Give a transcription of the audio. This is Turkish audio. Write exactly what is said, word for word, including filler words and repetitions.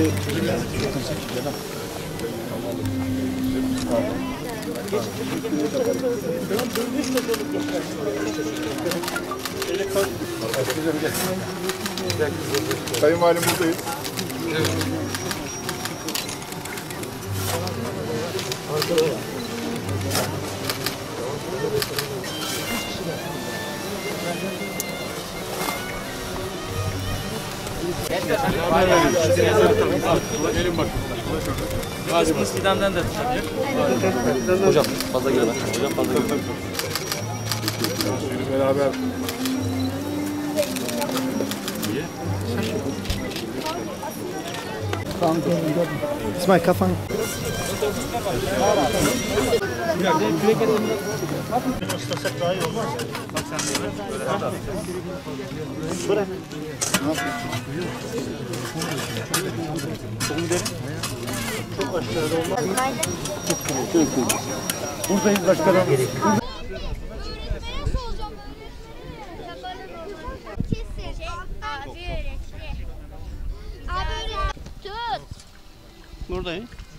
Sayın Valim buradayız. Evet. Kısmınız fidandan da tutabilir. Hocam fazla giremez. Hocam fazla giremez. Beraber. İsmail kafan. Islasak daha iyi olmaz. Bak sen de böyle. Şuraya. Ne yapıyorsun? Çok mu derin? Çok aşağıda olmaz. Buradayız başkanım. Abi öğretmen. Tut. Buradayım.